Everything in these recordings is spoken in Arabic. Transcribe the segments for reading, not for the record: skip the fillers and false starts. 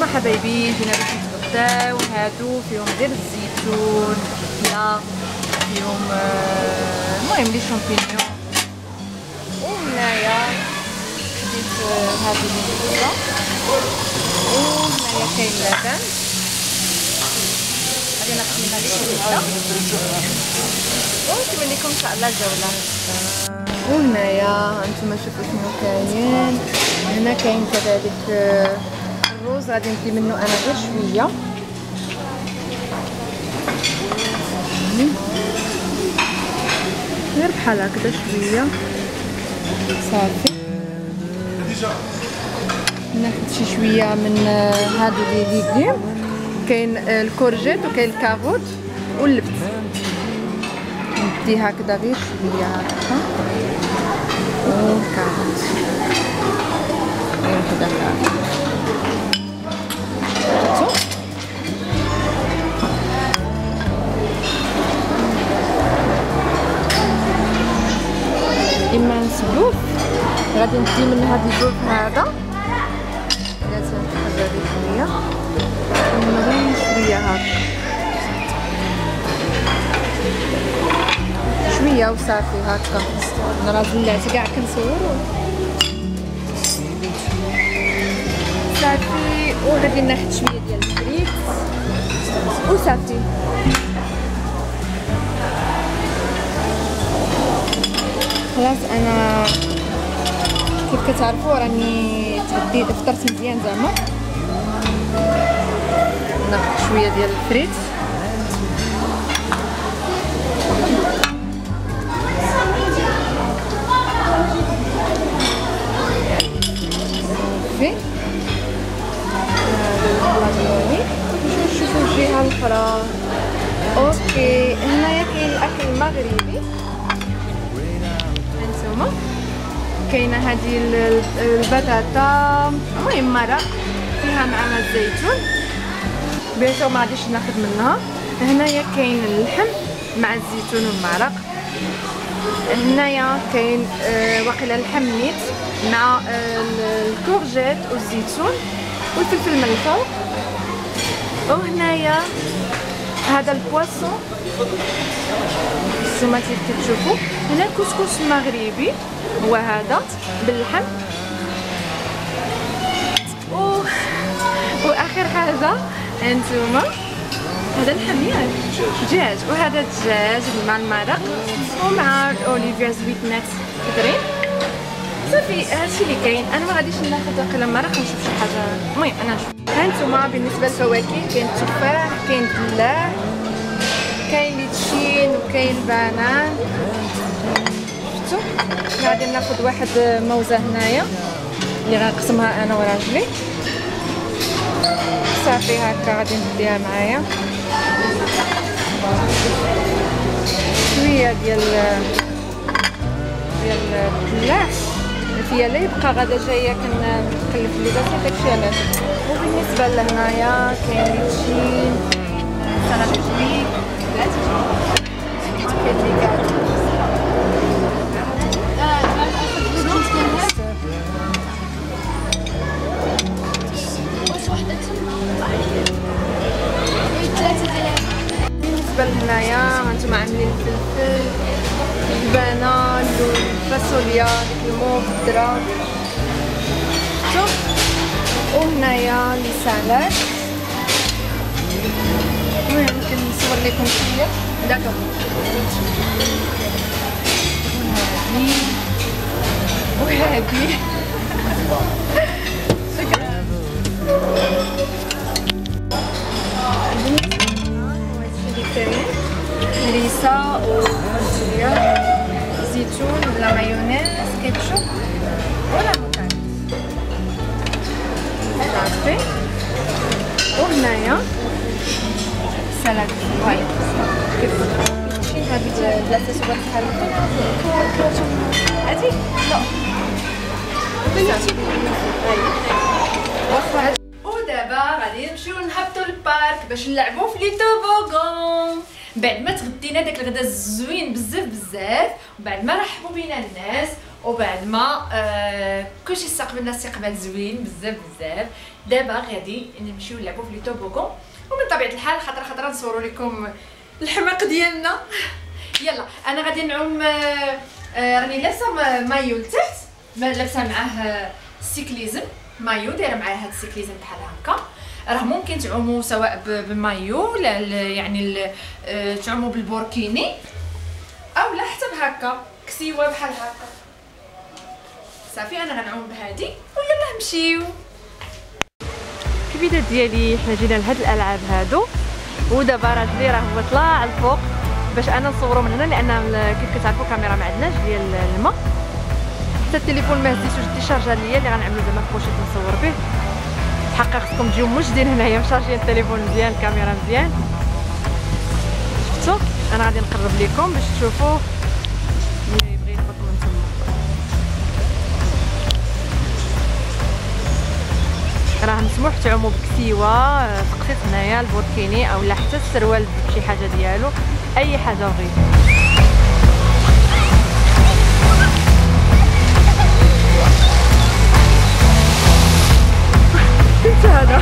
حبايبي جينا باش نتغداو. هادو فيهم غير الزيتون، لا فيهم المهم لي شامبينيون. وهنايا خديت هادو البيتزا، وهنايا كاين لبن غادي ناخذ من هذيك الوحده ونكمل لكم ان شاء الله الجوله. وهنايا هانتوما شوفوا شنو كاين. هنا كاين كذلك الروز، غادي ندي منه انا غير شويه. غير بحال هكذا شويه صافي. ناخذ شي شويه من هادو لي ليغيوم، كاين الكورجيت وكاين الكاروت واللبت. ندي هكذا غير شويه هكا والكاروت غير هكذا. اما نسلوه غادي ندي من هاد البوف هذا، لازم نحضر شويه ونغير شويه هكا شويه وصافي هكا. انا زلعت كاع كنصور صافي. وغادي ناخذ شويه ديال الفريت وصافي. خلاص انا كيف كتعرفوا راني تغديت فطرت مزيان زعما. ناخذ شويه ديال الفريت صافي. نشوفوا الجهه الاخرى. اوكي هنايا كاين الاكل المغربي. هانتوما كاينه هذه البطاطا، المهم مرق فيها معها الزيتون. بيتو ما غاديش ناخذ منها. هنايا كاين اللحم مع الزيتون والمرق. هنايا كاين واقيلا اللحم نيت مع الكورجيت والزيتون والفلفل من الفوق. وهنايا هذا البواسون نتوما كيف كتشوفوا. هنا الكسكس المغربي هو هذا باللحم. واخر حاجه هانتوما هذا الحمير دجاج، وهذا الدجاج مع المرق ومع الاوليفيا زويتنات كدرين صافي. هادشي اللي كاين. انا ما غاديش ناخذ واقيلا مرق، نشوف شي حاجه. المهم انا نشوف. هانتوما بالنسبه للفواكه كاين التفاح، كاين الدلاع، كاين ليتشين وكاين بانان. شفتوا غادي ناخذ واحد موزه هنايا اللي غنقسمها انا وراجلي صافي. هكا غادي نديها معايا شويه ديال الدلاع فيها لا يبقى غدا جايه كنقلب لي بس داكشي علاش. وبالنسبه لهنايا كاين ليتشين، سلطه كاين لي كاع بالنسبه لهنايا هانتوما عاملين الفلفل، البنان والفاصوليا ديك الموف الذره. شوف وهنايا لي سالاد. المهم يمكن نصور لكم شويه داكا. وهادي شكرا. هريسه وفاصوليا، زيتون ولا مايونيز، كاتشوب ولا مكعب صافي. وهنايا سلطه وايت كيف شي هاد بلاصه سوبر بحال هادي لا واخا. ودابا غادي نمشيو نهبطوا للبارك باش نلعبوا في لي توبوغون. بعد ما تغدينا داك الغدا الزوين بزاف بزاف، وبعد ما رحبوا بينا الناس وبعد ما كلشي استقبلنا استقبال زوين بزاف بزاف. دابا غادي نمشيو نلعبوا في لي توبوغون، ومن طبيعه الحال خطره نصوروا لكم الحماق ديالنا. يلا انا غادي نعوم، راني لابسه مايو لتحت، لابسه معاه السيكليزم، مايو دايره معاه هاد السيكليزم بحال هكا. راه ممكن تعوموا سواء بمايو يعني تعوموا بالبوركيني او لا حتى بهكا كسيوه بحال هكا. صافي انا غنعوم بهادي ويلا نمشيو. الكبيدات ديالي حنا جينا لهاد الالعاب هادو، ودابا راجلي راه هو طلع الفوق باش انا نصورو من هنا، لان كيف كتعرفوا الكاميرا ما عندناش ديال الماء، حتى التليفون ما هزيتوش، دي شارجر ليا اللي غنعملو زعما بوشيت نصور به. حقا خصكم تجيو موجدين هنايا مشارجين التليفون مزيان، الكاميرا مزيان. شفتوا انا غادي نقرب لكم باش تشوفوا اللي يبغي يفوت من تما. راه مسموح تعوموا بكسيوه، تقسيط هنايا البوركيني او لا حتى السروال بشي حاجه ديالو، اي حاجه بغيتو. انت هذا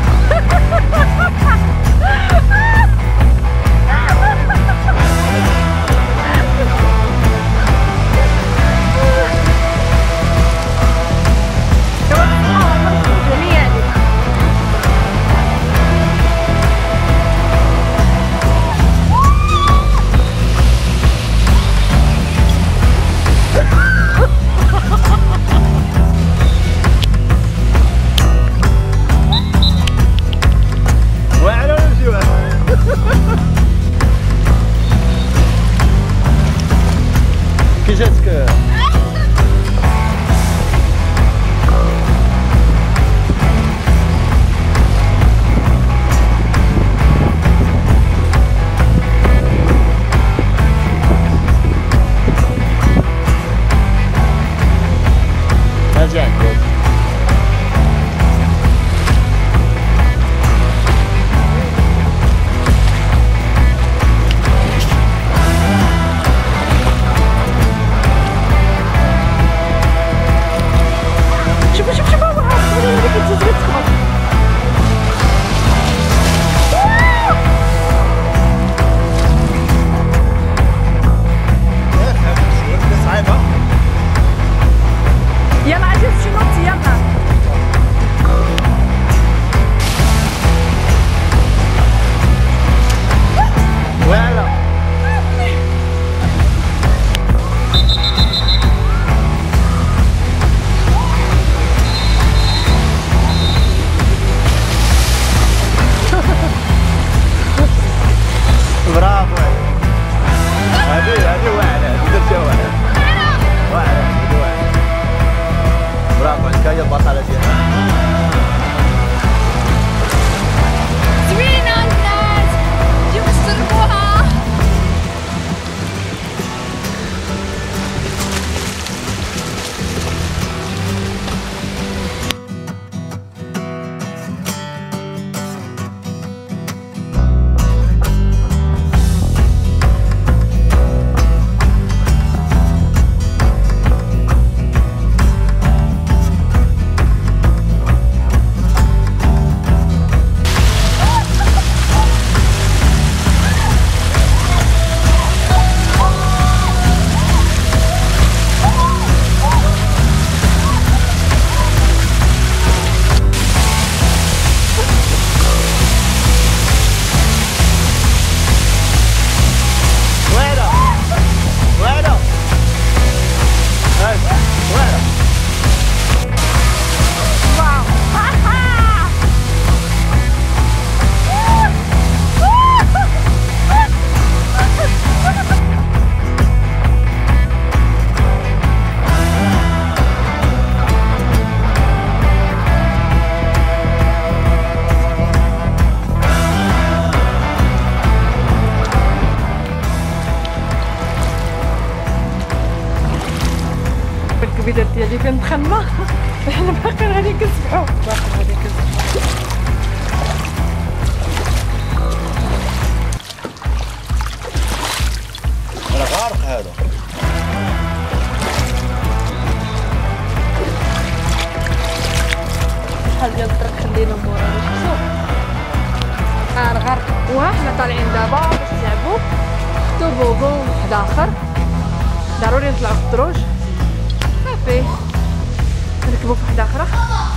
البيضات ديالي فين دخلنا حنا باقيين غادي كنسبحو راه غارق هذا. علينا مورا شفتو الغرق. وحنا طالعين دابا باش نلعبو توبوغون واحد اخر، ضروري نطلعو في الدروج صافي نركبو في واحده اخرى.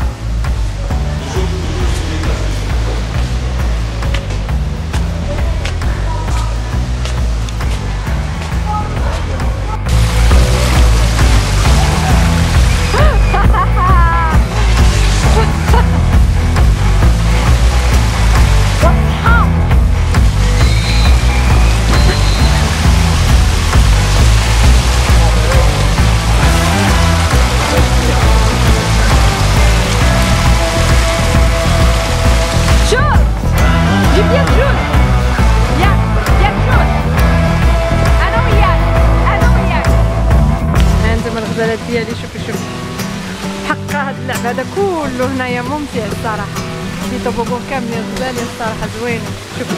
ديالي شوف حقا هاد اللعب هذا كله هنايا ممتع الصراحه. لي طوبوغون كاملين غزالين الصراحه زوينين. شوفوا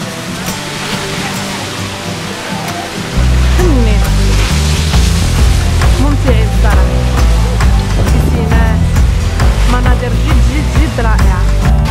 فنين ممتعين الصراحه. بيسينات مناظر جد رائعه.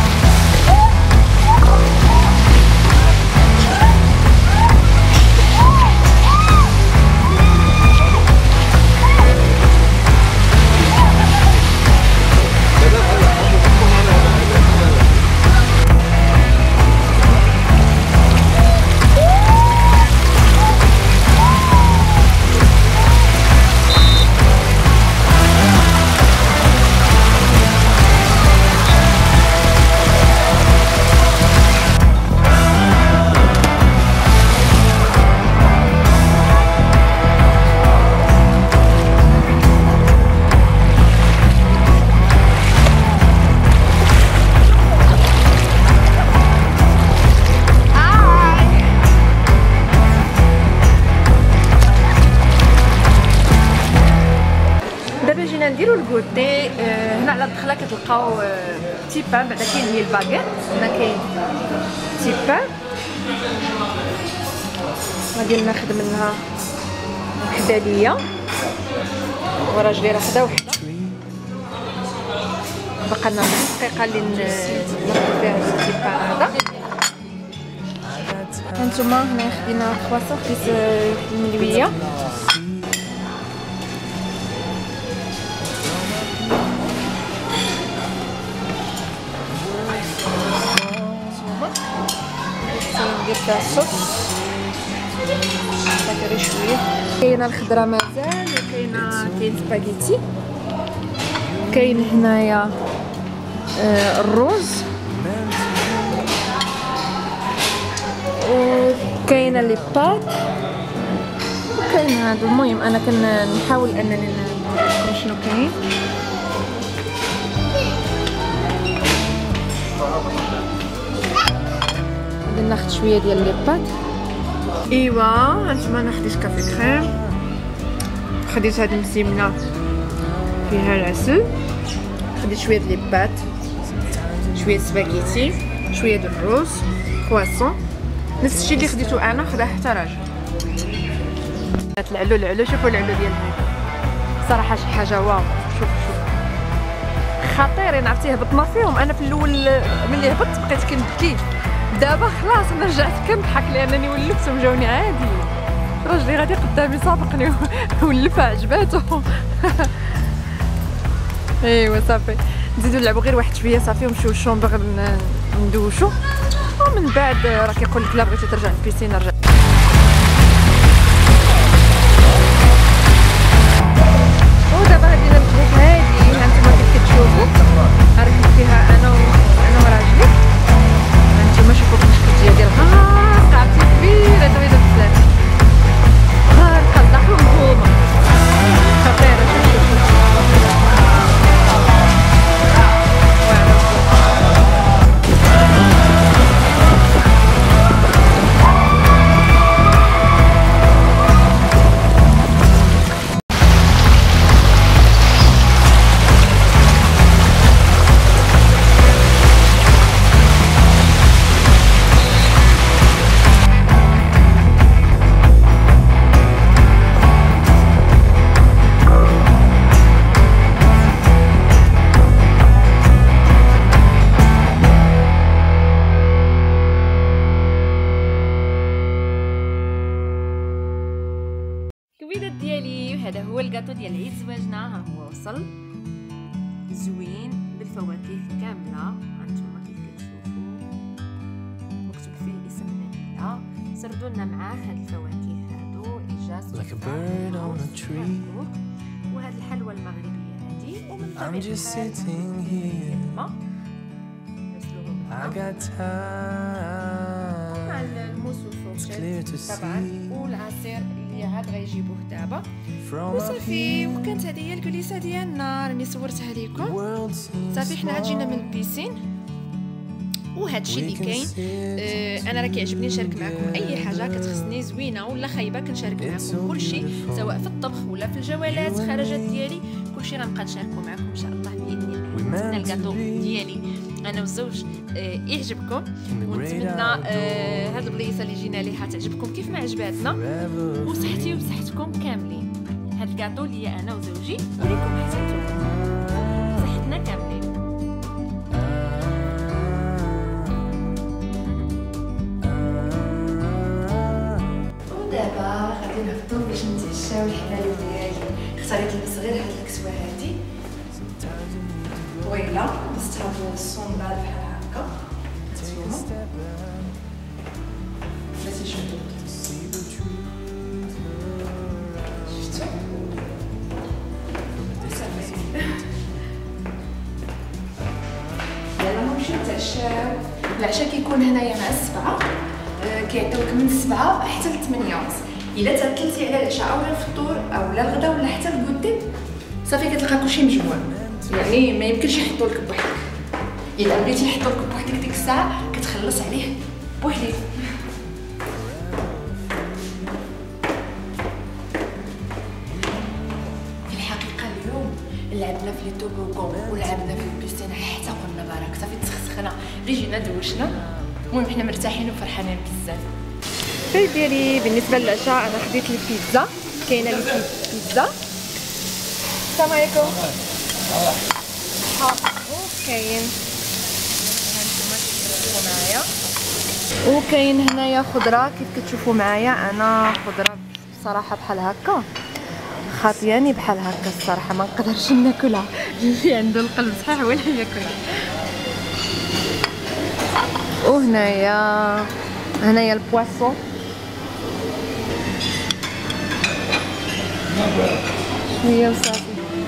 نديرو الكوتي. هنا على الدخله كتلقاو بتي بان، بعدا كاين هي الباغيت، هنا كاين بتي بان غادي ناخذ منها وحده ليا وراجلي راه حدا وحده. بقى لنا نص دقيقه اللي ناخذ فيها البتي بان هذا. هانتوما هنا خدينا كرواسون، خديت الملويه ندير فيها الصوص داكري شويه. كاينه الخضره مازال، كاين سباغيتي، كاين هنايا الروز، وكاينه لي بات، وكاين هادو. المهم انا كنحاول انني نوريكم شنو كاين. ناخذ شويه ديال لي بات. ايوا هانتوما انا خديت كافي كريم، خديت هاد المسيمنه فيها العسل، خديت شويه ديال لي بات، شويه سباغيتي، شويه ديال الروز، كرواسون، نفس الشيء اللي خديتو انا خداه حتى راجل. العلو شوفوا العلو ديال هنا صراحه شي حاجه واو. شوف خطيرين، عرفتي هبطنا فيهم. انا في الاول ملي هبطت بقيت كنبكي، دابا خلاص انا رجعت كنضحك لانني ولفتهم جاوني عادي. راجلي غادي قدامي سابقني ولفها عجباتو. ايوا صافي نزيدو نلعبو غير واحد شويه صافي ونمشيو للشومبر ندوشو، ومن بعد راه كيقول لك لا بغيتي ترجع للبيسين رجع. ودابا غادي نركبو هادي هانتوما كيف كتشوفو ركبت فيها انا وراجلي. هانتوما شوفو كيفاش ديال غارقه، عرفتي كبيره دويده بزاف، غارقه البحر ومهومه خطيره. شوف الحفيدات ديالي، وهذا هو الكاطو ديال عيد زواجنا. ها هو وصل زوين بالفواكه كامله. هانتوما كيف كتشوفوا مكتوب فيه الاسم نبيله. سردوا لنا معاه هاد الفواكه هادو اجاز وهاد الحلوى المغربيه هادي، ومن طبيعه الحال الموس والفوقات طبعا، والعصير اللي عاد غيجيبوه دابا وصافي. وكانت هذه هي الكليسه ديالنا، راني صورتها لكم. صافي حنا عاد جينا من البيسين، وهذا الشيء اللي كاين. انا راه كيعجبني نشارك معكم اي حاجه كتخصني زوينه ولا خايبه، كنشارك معكم كل شيء سواء في الطبخ ولا في الجولات خرجات ديالي، كل شيء غنبقى نشاركو معكم ان شاء الله باذن الله. نتمنى الكاطو ديالي انا والزوج يعجبكم، ونتمنى هاد البليصه اللي جينا ليها تعجبكم كيف ما عجباتنا، وصحتي وصحتكم كاملين. هاد الكاطو اللي انا وزوجي وليكم حتى نتوما صحتنا كاملين. ودابا غادي نهبطو باش نتعشاو الحلال ديالي. اختاريت لبس غير هاد الكسوه هادي طويله، لبستها بالصوندال بحال هكا. نتوما بلاتي شفتو يلا نمشيو نتعشاو. العشاء كيكون هنايا مع السبعة، كيعطيوك من 7 حتى ل 8 ونص. الا تعطلتي على العشاء اولا الفطور اولا الغدا ولا حتى الكوتي، صافي كتلقى كلشي مجموع، يعني ما يمكنش يحطوا لك بوحدك. الا بغيتي يحطوا لك بوحدك ديك الساعه كتخلص عليه بوحدك. في الحقيقه اليوم لعبنا في لي توبوغون ولعبنا في البيستين حتى قلنا بارك، صافي تسخسخنا اللي جينا دوشنا. المهم حنا مرتاحين وفرحانين بزاف. الفيل ديالي بالنسبه للعشاء انا خديت البيتزا، كاينه البيتزا. السلام عليكم. وكاين هانتوما كتشوفوا معايا، وكاين هنايا خضره كيف كتشوفوا معايا. انا خضره بصراحه بحال هكا خاطياني بحال هكا الصراحه، ما نقدرش ناكلها. اللي عنده القلب صحيح هو اللي ياكلها. وهنايا البواسون شويه وصافي.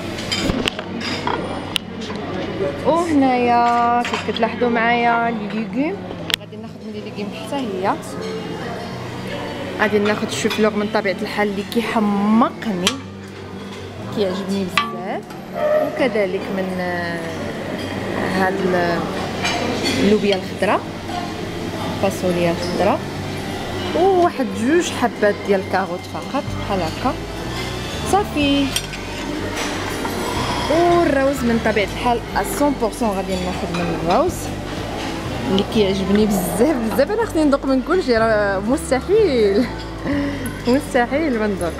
وهنايا كيف كتلاحظوا معايا لي ليغوم، غادي ناخذ من لي ليغوم حتى هي. غادي ناخذ الشوفلوغ من طبيعه الحال اللي كيحمقني كيعجبني بزاف، وكذلك من هاد اللوبيا الخضراء، فاصوليا الخضراء، وواحد 2 حبات ديال الكاروت فقط بحال هكا صافي. والروز من طبيعه الحال 100% غادي ناخذ من الروز اللي كيعجبني بزاف بزاف. انا خصني ندوق من كلشي، راه مستحيل مستحيل ما ندوق.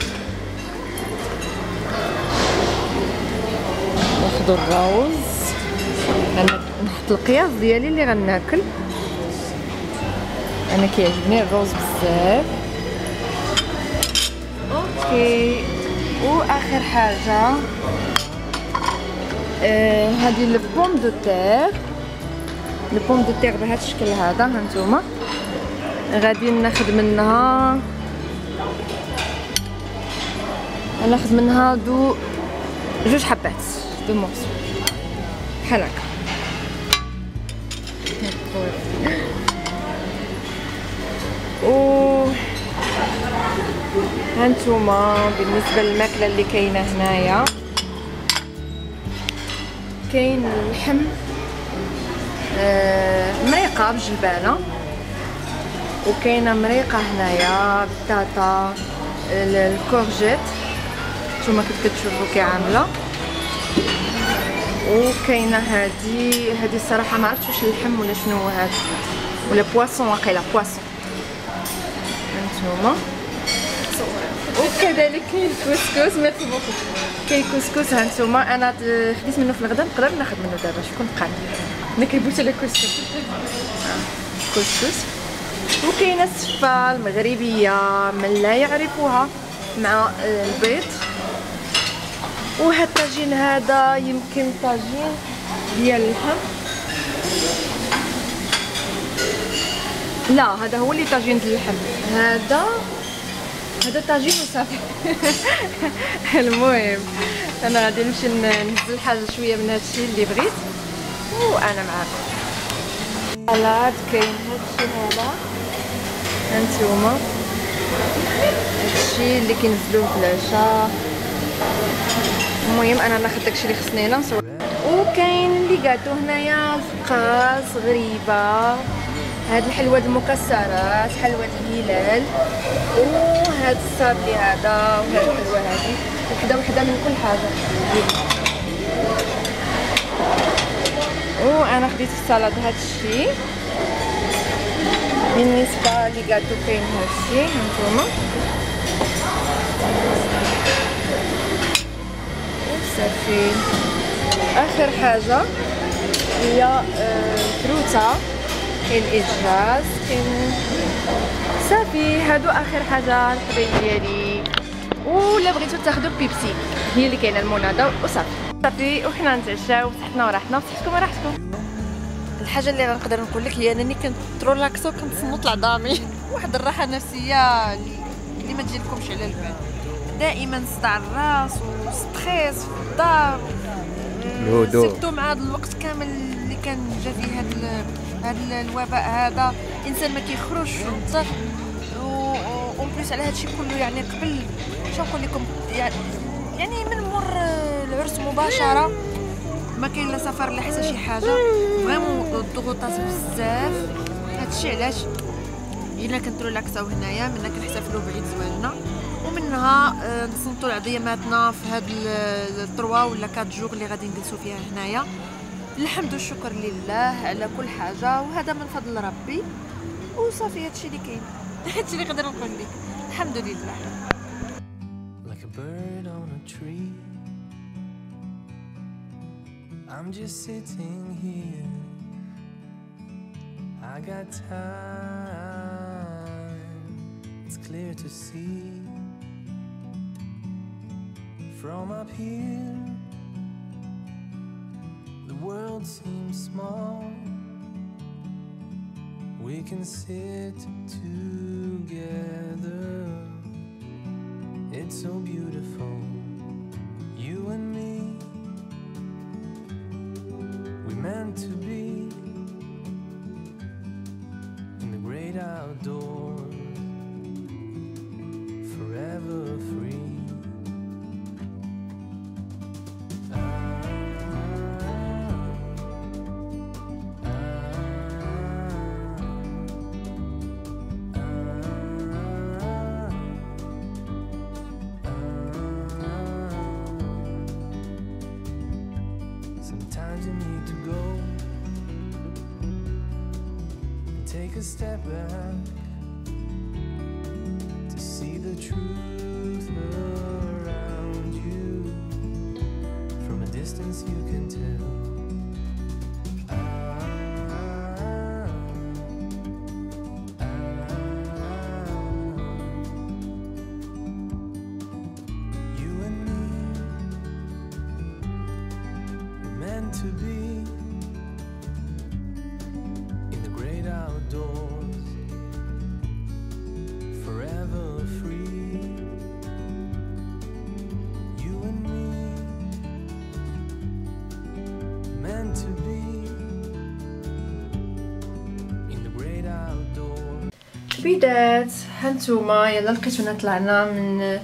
ناخذ الروز، نحط القياس ديالي اللي غناكل. انا كيعجبني الروز بزاف. اوكي، واخر حاجه هذه البوم دو تير. البوم دو تير بهذا الشكل هذا هانتوما، غادي ناخذ منها 2 حبات، 2 مورسو بحال هكا. و هانتوما بالنسبه للماكله اللي كاينه هنايا، كاين اللحم مريقه بجلبانه، وكاينه مريقه هنايا بطاطا الكورجيت نتوما كيف كتشوفوا كي عامله. وكاينه هذه الصراحه ما عرفتش واش اللحم ولا شنو هو هذا، ولا بواسون، واقيلا بواسون هانتوما. وكذلك كاين الكسكس. ميرسي بوكو. كاين كسكس هانتوما، انا خديت منه في الغدا، نقدر ناخذ منه دابا. شكون بقى انا كيبوت على كسكس. كسكس. وكاينه السفه المغربيه من لا يعرفوها مع البيض. وهذا الطاجين هذا يمكن طاجين ديال اللحم، لا هذا هو اللي طاجين ديال اللحم، هذا طاجين وصافي. المهم انا غادي نمشي ننزل حاجه شويه من هادشي اللي بغيت وانا معاكم. سلطه كاين هادشي هذا هانتوما، هادشي اللي كينزلوه في العشاء. المهم انا ناخذ داكشي اللي خصني هنا نصور. وكاين اللي قاتو هنايا فقاس غريبه، هاد الحلوى المكسرات، حلوى الهلال، وهاد الصافي هذا، وهاد الحلوى هذه، وحده من كل حاجه. وانا خديت في السلطه هادشي. بالنسبه لي قاتو كاين هادشي هانتوما صافي. اخر حاجه هي الفروته، كاين الاجراس، كاين صافي. هادو اخر حاجه الحبايب ديالي. ولا بغيتو تاخدو بيبسي هي اللي كاينه المناضه وصافي. وحنا نتعشاو بصحتنا وراحتنا وصحتكم وراحتكم. الحاجه اللي غنقدر نقول لك هي انني كنت ترولاكسو، كنتصنت لعظامي. واحد الراحه نفسيه اللي ما تجيلكمش على البال. دائما صداع الراس وستريس في الدار، سيرتو مع هذا الوقت كامل اللي كان جا فيه هذا الوباء هذا. الانسان ما كيخرجش في الدار، اون بليس على هادشي كله. يعني قبل شنو نقول لكم، يعني من مور العرس مباشره ما كاين لا سفر لا حتى شي حاجه. فريمون الضغوطات بزاف. هادشي علاش الا كنترلاكساو هنايا، منا كنحتفلوا بعيد زواجنا، ومنها نصنتوا لعظيماتنا في هاد 3 ولا 4 جوغ اللي غادي نجلسوا فيها هنايا. الحمد والشكر لله على كل حاجه، وهذا من فضل ربي وصافي. هادشي اللي كاين، هادشي اللي نقدر نقول لك. الحمد لله. I'm just sitting here, I got time, it's clear to see. From up here, the world seems small. We can sit together, it's so beautiful, you and me. Meant to be in the great outdoors, forever free. Sometimes you need to go and take a step back to see the truth around you. From a distance you can tell. To be in the great outdoors, forever free, you and me, meant to be in the great outdoors. بدات هانتوما يلا لقيتونا طلعنا من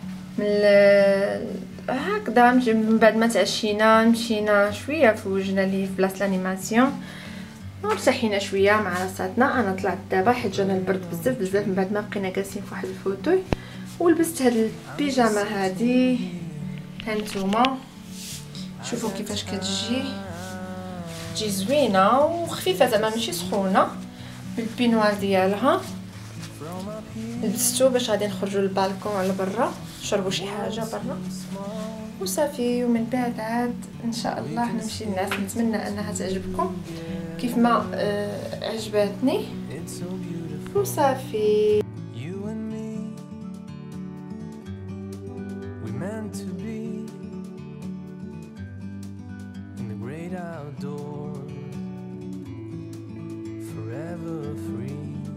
هكذا. من بعد ما تعشينا مشينا شويه فوجنا لي في بلاصه الانيماسيون ورتاحينا شويه مع راساتنا. انا طلعت دابا حيت جانا البرد بزاف من بعد ما بقينا جالسين في واحد الفوتوي، ولبست هاد البيجامه هادي هانتوما. شوفوا كيفاش كتجي زوينه وخفيفه، زعما ماشي سخونه، بالبينوار ديالها. لبستو باش غادي نخرجوا للبالكون على برا نشربوا شي حاجه برا وصافي. ومن بعد عاد ان شاء الله نمشي للناس. نتمنى انها تعجبكم كيف ما عجبتني وصافي. meant to be in the great outdoors, forever free.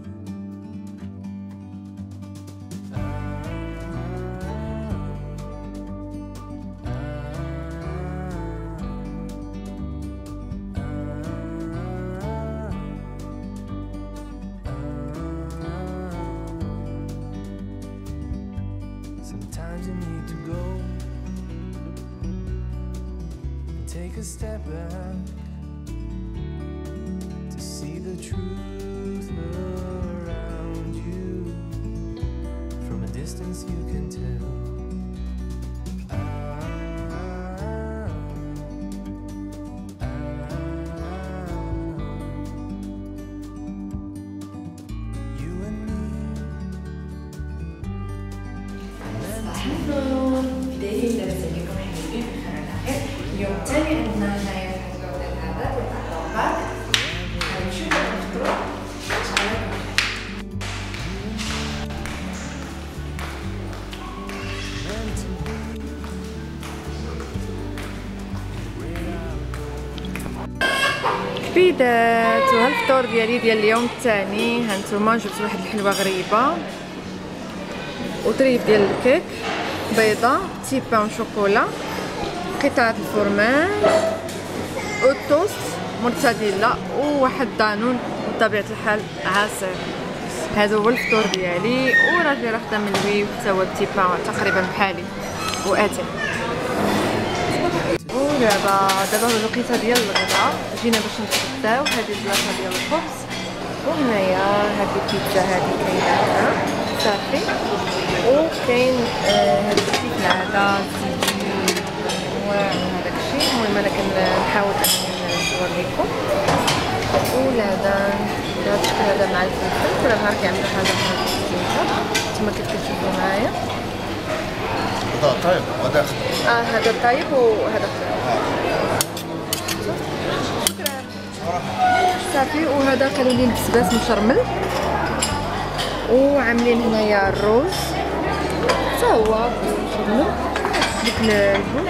Sometimes you need to go and take a step back to see the truth around you. From a distance you can tell. بداية درس لكم حبيبي في الخير الأخير. اليوم الثاني عندنا هنايا الجودة هذا والطباخ. غنمشيو نفطرو. كبيدات وهالفطور ديالي ديال اليوم الثاني. هانتوما جبت واحد الحلوة غريبة وطريف ديال الكيك، بيضة، تي بان شوكولا، قطعة الفرماج والتوست، مورتاديلا وواحد دانون بطبيعة الحال عصير. هذا هو الفطور ديالي. وراجلي راه خدام اللوي حتى هو التي بان تقريبا بحالي واتي. ودابا هو الوقيته ديال الغداء، جينا باش نتغداو. هذه البلاصه ديال الخبز، وهنايا هاد البيتزا هادي كاينه هنا صافي، وكاين هاد الشيء هذا الزيتون وهذاك الشيء. المهم انا كنحاول انني نوريكم. ولهذا هذا الشكل هذا مع الفلفل، كل نهار كيعملوا حاجه بحال هكا كما كتشوفوا معايا. هذا طايب وهذا خضر. هذا طايب وهذا خضر. شكرا صافي. وهذا قالوا لي البسباس مشرمل، وعاملين هنايا الروز حتى هو مشرمل ديك البن،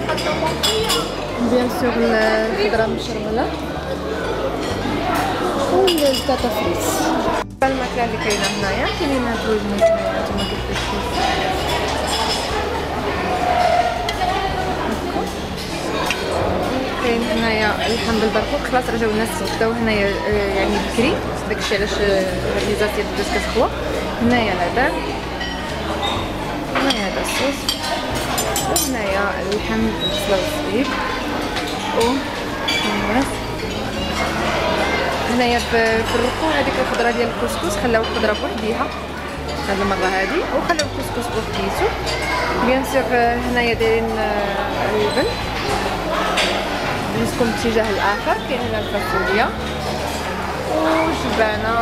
بيان سور الخضره مشرمله، والبطاطا فريت. الماكله اللي كاينه هنايا كاينين هاد الوجبات هنايا كما كتشوفوا. كاين هنايا اللحم بالبرقوق، خلاص رجعوا الناس تغداو هنايا يعني بكري، داكشي علاش هاد لي زاسيت بدات كتخوى. هنايا العدس، هنايا هذا الصوص، وهنايا اللحم بالبصله والزبيب، والناس هنايا في الرقو هذيك الخضره ديال الكسكس. خلاو الخضره بوحديها هاد المره هادي، وخلاو الكسكس بوحديتو. بيان سور هنايا دايرين اللبن. نسكم الاتجاه الاخر كاين هنا الفاصوليا وجبانه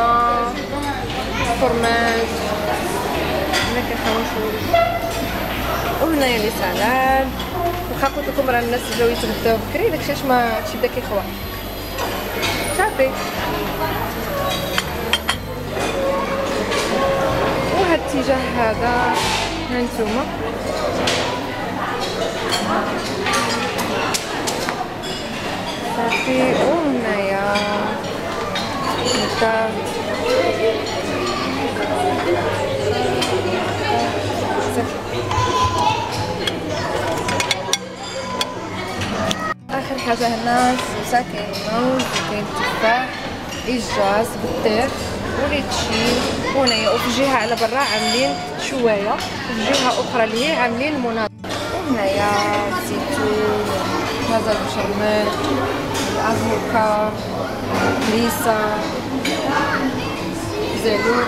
فرماج، هنا كنحاول نشوف. وهنايا لي سالاد. واخا قلت لكم راه الناس جاو يتغداو بكري، داكشي علاش ما هادشي بدا كيخوى صافي. وهاد الاتجاه هذا هانتوما صافي. وهنايا نبدا اخر حاجه هنا سوسه، كاين موز وكاين تفاح، اجاز بالطير وليتشي. وهنايا وفي جهه على برا عاملين شوايه، وفي جهه اخرى اللي هي عاملين مناض. وهنايا الزيتون، هذا المشرمل، الافوكا، هريسه، زيتون.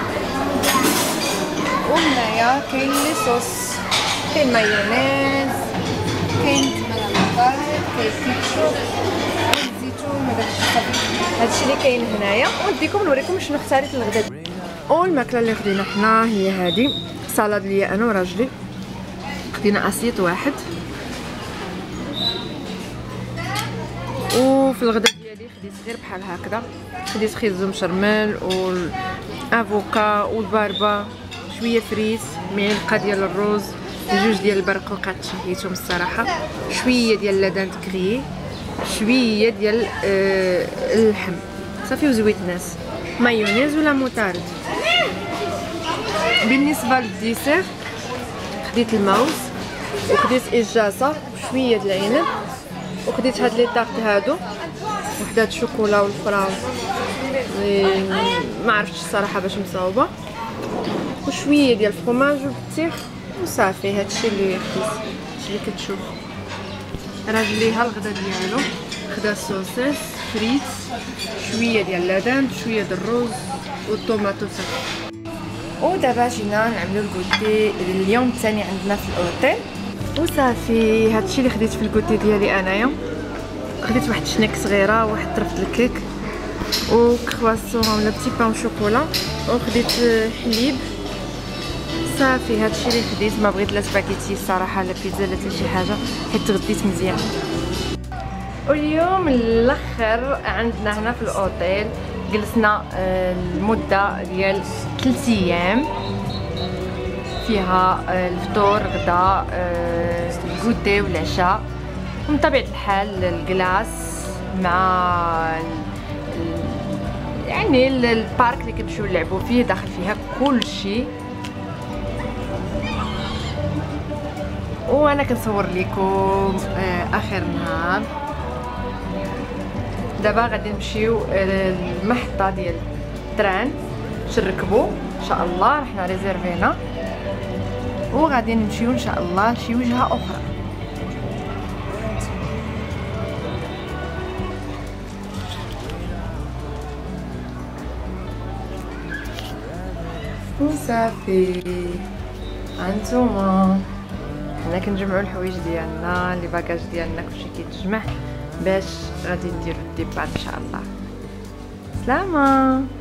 وهنايا كاين لي صوص، كاين مايونيز، كاين تمر، كاين كيتشوب، الزيتون، هذاك الشيء. هادشي اللي كاين هنايا. ونديكم نوريكم شنو اختاريت للغدا. والماكله اللي خدينا حنا هي هذه سالاد ليا انا وراجلي. خدينا اسيط واحد. وفي الغدا ديالي خديت غير بحال هكذا، خديت خيزو مشرمل والافوكا والباربه، شويه فريس، معلقه ديال الروز، جوج ديال البرقوقات شهيتهم الصراحه، شويه ديال لادانت كري، شويه ديال اللحم صافي وزويت ناس، مايونيز ولا موطارد. بالنسبه للديسير خديت الموز وخديت اجاصه وشويه د العنب، وخديت هاد لي طارت هادو، وحده الشوكولا والفراو ما عرفتش الصراحه باش مصاوبه، وشويه ديال الفرماج والبطيخ وصافي. هادشي اللي خديت، هادشي اللي كتشوف. راجليها الغدا ديالو خدا السوسيس فريت، شويه ديال لادان، شويه ديال الروز والطوماطو صافي. ودابا جينا نعملو الكوتي اليوم الثاني عندنا في الاوتيل وصافي. هادشي اللي خديت في الكوتي ديالي انايا، خديت واحد شنيك صغيره، واحد طرف الكيك وكرواسون ولا بتي بان شوكولا، وخديت حليب صافي. هادشي اللي خديت. ما بغيت لا سباكيتي الصراحه لا بيتزا لا حتى شي حاجه حيت تغديت مزيان. واليوم الاخر عندنا هنا في الاوتيل جلسنا المده ديال 3 ايام، فيها الفطور غدا الكوتي والعشاء، ومن طبيعه الحال الكلاص مع يعني البارك اللي كنمشيو نلعبوا فيه، داخل فيها كل شيء. وانا كنصور لكم اخر نهار. دابا غادي نمشيو للمحطه ديال التران باش نركبوا ان شاء الله، حنا ريزيرفينا وغادي نمشيو ان شاء الله لشي وجهه اخرى. وصافي هانتوما حنا كنجمعوا الحوايج ديالنا، لي باكاج ديالنا كلشي كيتجمع باش غادي نديرو الديبار ان شاء الله. سلامه.